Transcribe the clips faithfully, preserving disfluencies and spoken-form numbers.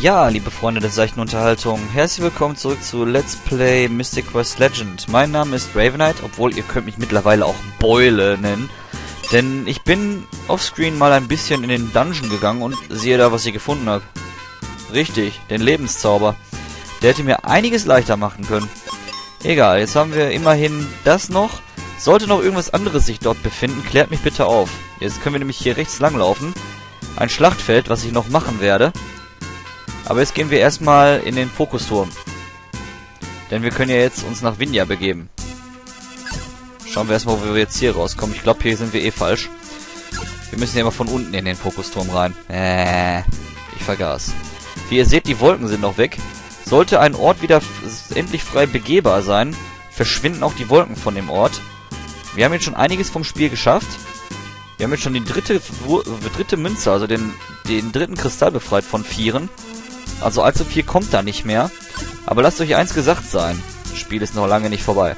Ja, liebe Freunde der seichten Unterhaltung, herzlich willkommen zurück zu Let's Play Mystic Quest Legend. Mein Name ist Ravenite, obwohl ihr könnt mich mittlerweile auch Beule nennen. Denn ich bin offscreen mal ein bisschen in den Dungeon gegangen und sehe da, was ich gefunden habe. Richtig, den Lebenszauber. Der hätte mir einiges leichter machen können. Egal, jetzt haben wir immerhin das noch. Sollte noch irgendwas anderes sich dort befinden, klärt mich bitte auf. Jetzt können wir nämlich hier rechts langlaufen. Ein Schlachtfeld, was ich noch machen werde. Aber jetzt gehen wir erstmal in den Fokusturm. Denn wir können ja jetzt uns nach Vinja begeben. Schauen wir erstmal, wo wir jetzt hier rauskommen. Ich glaube, hier sind wir eh falsch. Wir müssen ja mal von unten in den Fokusturm rein. Äh, ich vergaß. Wie ihr seht, die Wolken sind noch weg. Sollte ein Ort wieder endlich frei begehbar sein, verschwinden auch die Wolken von dem Ort. Wir haben jetzt schon einiges vom Spiel geschafft. Wir haben jetzt schon die dritte, dritte Münze, also den, den dritten Kristall befreit von Vieren. Also allzu viel kommt da nicht mehr. Aber lasst euch eins gesagt sein. Das Spiel ist noch lange nicht vorbei.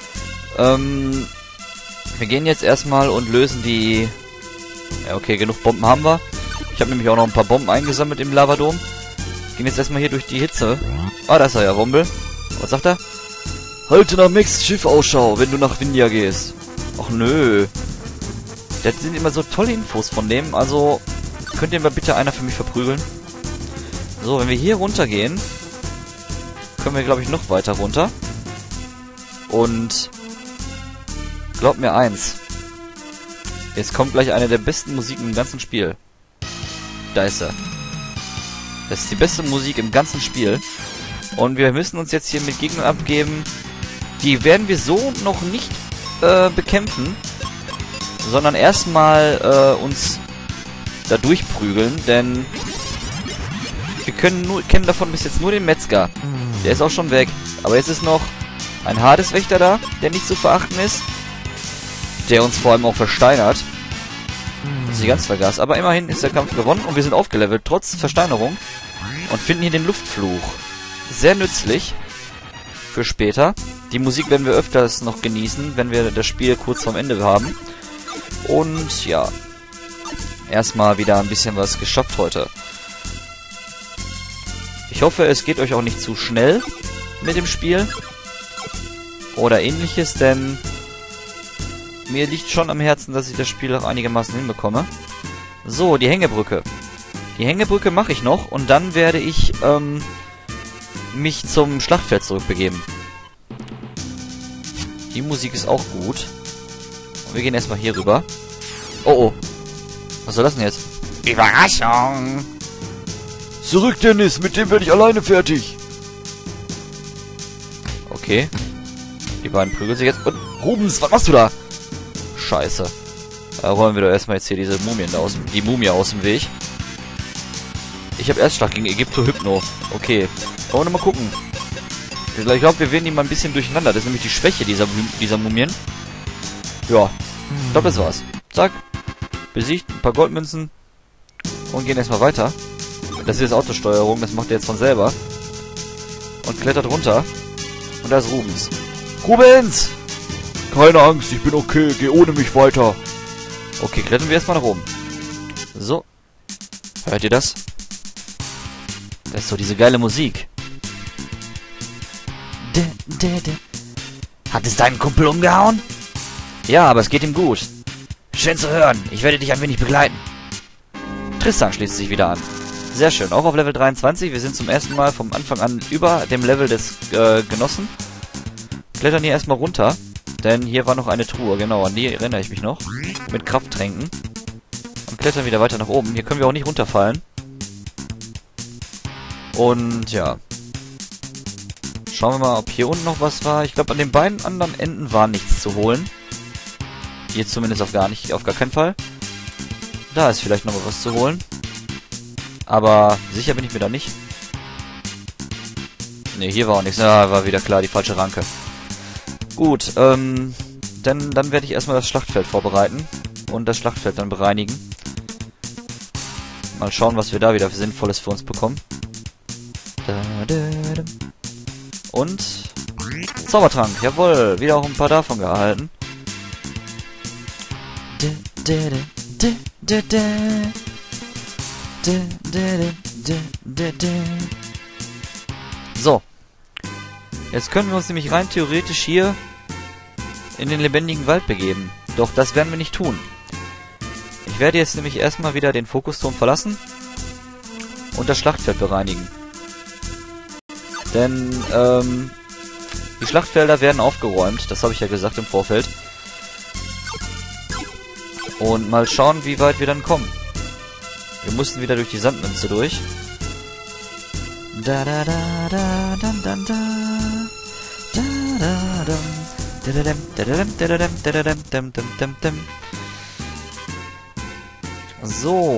Ähm, wir gehen jetzt erstmal und lösen die... Ja, okay, genug Bomben haben wir. Ich habe nämlich auch noch ein paar Bomben eingesammelt im Lavadom. Gehen jetzt erstmal hier durch die Hitze. Ah, da ist er ja, Rumble. Was sagt er? Halte nach Max Schiff Ausschau, wenn du nach Vinja gehst. Och nö. Das sind immer so tolle Infos von dem. Also, könnt ihr mal bitte einer für mich verprügeln? So, wenn wir hier runtergehen, können wir, glaube ich, noch weiter runter. Und glaubt mir eins. Jetzt kommt gleich eine der besten Musiken im ganzen Spiel. Da ist er. Das ist die beste Musik im ganzen Spiel. Und wir müssen uns jetzt hier mit Gegnern abgeben. Die werden wir so noch nicht äh, bekämpfen. Sondern erstmal äh, uns da durchprügeln. Denn wir können nur, kennen davon bis jetzt nur den Metzger. Der ist auch schon weg. Aber jetzt ist noch ein Hadeswächter da, der nicht zu verachten ist. Der uns vor allem auch versteinert. Was ich ganz vergaß. Aber immerhin ist der Kampf gewonnen und wir sind aufgelevelt, trotz Versteinerung. Und finden hier den Luftfluch. Sehr nützlich. Für später. Die Musik werden wir öfters noch genießen, wenn wir das Spiel kurz vorm Ende haben. Und ja. Erstmal wieder ein bisschen was geschafft heute. Ich hoffe, es geht euch auch nicht zu schnell mit dem Spiel. Oder ähnliches, denn mir liegt schon am Herzen, dass ich das Spiel auch einigermaßen hinbekomme. So, die Hängebrücke. Die Hängebrücke mache ich noch und dann werde ich ähm, mich zum Schlachtfeld zurückbegeben. Die Musik ist auch gut. Und wir gehen erstmal hier rüber. Oh oh. Was soll das denn jetzt? Überraschung! Zurück, Dennis! Mit dem werde ich alleine fertig! Okay. Die beiden prügeln sich jetzt. Und Rubens, was machst du da? Scheiße. Da räumen wir doch erstmal jetzt hier diese Mumien da aus dem, die Mumie aus dem Weg. Ich habe Erstschlag gegen Ägypto-Hypno. Okay. Wollen wir mal gucken. Ich glaube, wir werden die mal ein bisschen durcheinander. Das ist nämlich die Schwäche dieser, dieser Mumien. Ja. Ich glaube, das war's. Zack. Besiegt, ein paar Goldmünzen. Und gehen erstmal weiter. Das ist jetzt Autosteuerung. Das macht er jetzt von selber. Und klettert runter. Und da ist Rubens. Rubens! Keine Angst, ich bin okay. Geh ohne mich weiter. Okay, klettern wir erstmal nach oben. So. Hört ihr das? Das ist so diese geile Musik. De, de, de. Hat es deinen Kumpel umgehauen? Ja, aber es geht ihm gut. Schön zu hören. Ich werde dich ein wenig begleiten. Tristan schließt sich wieder an. Sehr schön. Auch auf Level dreiundzwanzig. Wir sind zum ersten Mal vom Anfang an über dem Level des äh, Genossen. Klettern hier erstmal runter. Denn hier war noch eine Truhe. Genau, an die erinnere ich mich noch. Mit Krafttränken. Und klettern wieder weiter nach oben. Hier können wir auch nicht runterfallen. Und ja. Schauen wir mal, ob hier unten noch was war. Ich glaube, an den beiden anderen Enden war nichts zu holen. Hier zumindest auf gar nicht, auf gar keinen Fall. Da ist vielleicht noch mal was zu holen. Aber sicher bin ich mir da nicht. Ne, hier war auch nichts. Ah, war wieder klar, die falsche Ranke. Gut, ähm, denn dann werde ich erstmal das Schlachtfeld vorbereiten. Und das Schlachtfeld dann bereinigen. Mal schauen, was wir da wieder für Sinnvolles für uns bekommen. Und Zaubertrank, jawohl, wieder auch ein paar davon gehalten. So. Jetzt können wir uns nämlich rein theoretisch hier in den lebendigen Wald begeben. Doch das werden wir nicht tun. Ich werde jetzt nämlich erstmal wieder den Fokusturm verlassen und das Schlachtfeld bereinigen. Denn, ähm, die Schlachtfelder werden aufgeräumt. Das habe ich ja gesagt im Vorfeld. Und mal schauen, wie weit wir dann kommen. Wir mussten wieder durch die Sandmünze durch. Da da da da da da da da. So.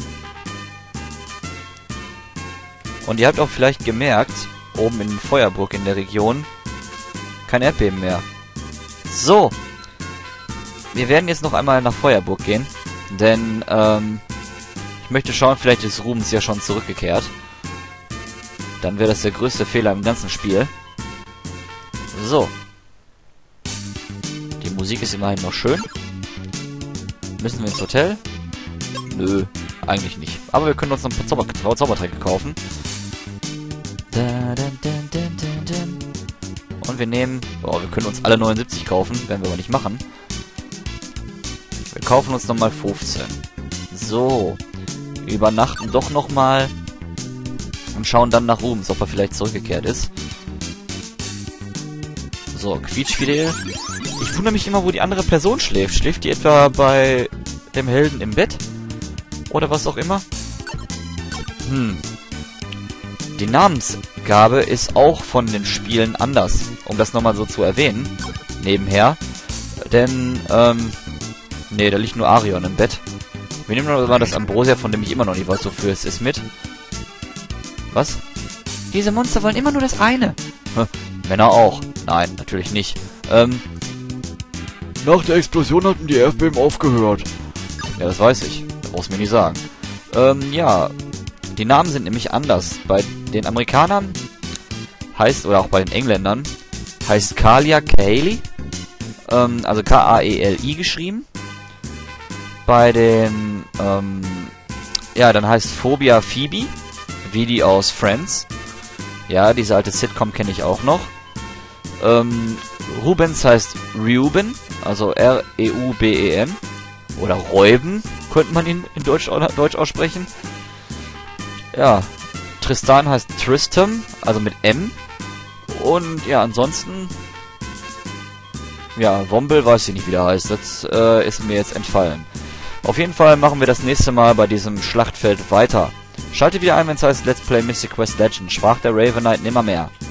Und ihr habt auch vielleicht gemerkt, oben in Feuerburg in der Region, kein Erdbeben mehr. So. Wir werden jetzt noch einmal nach Feuerburg gehen, denn ähm, ich möchte schauen, vielleicht ist Rubens ja schon zurückgekehrt. Dann wäre das der größte Fehler im ganzen Spiel. So. Die Musik ist immerhin noch schön. Müssen wir ins Hotel? Nö, eigentlich nicht. Aber wir können uns noch ein paar Zauber Zaubertränke kaufen. Und wir nehmen... Oh, wir können uns alle neunundsiebzig kaufen. Werden wir aber nicht machen. Wir kaufen uns nochmal fünfzehn. So. Übernachten doch nochmal. Und schauen dann nach Rubens, ob er vielleicht zurückgekehrt ist. So, Quietschfidel. Ich wundere mich immer, wo die andere Person schläft. Schläft die etwa bei dem Helden im Bett? Oder was auch immer? Hm. Die Namensgabe ist auch von den Spielen anders. Um das nochmal so zu erwähnen. Nebenher. Denn, ähm... nee, da liegt nur Arion im Bett. Wir nehmen noch mal das Ambrosia, von dem ich immer noch nicht weiß, wofür es ist, mit. Was? Diese Monster wollen immer nur das eine. Hm, Männer auch. Nein, natürlich nicht. Ähm... Nach der Explosion hatten die Erdbeben aufgehört. Ja, das weiß ich. Das brauchst du mir nicht sagen. Ähm, ja. Die Namen sind nämlich anders. Bei den Amerikanern heißt, oder auch bei den Engländern, heißt Kalia Kaylee. Ähm, also K A E L I geschrieben. Bei den, ähm, ja, dann heißt Phobia Phoebe, wie die aus Friends. Ja, diese alte Sitcom kenne ich auch noch. Ähm, Rubens heißt Reuben, also R E U B E N. Oder Reuben, könnte man ihn in Deutsch, Deutsch aussprechen. Ja, Tristan heißt Tristam, also mit M. Und ja, ansonsten... Ja, Womble weiß ich nicht, wie der heißt. Das äh, ist mir jetzt entfallen. Auf jeden Fall machen wir das nächste Mal bei diesem Schlachtfeld weiter. Schaltet wieder ein, wenn es heißt Let's Play Mystic Quest Legend. Schwach der Raven Knight nimmer mehr.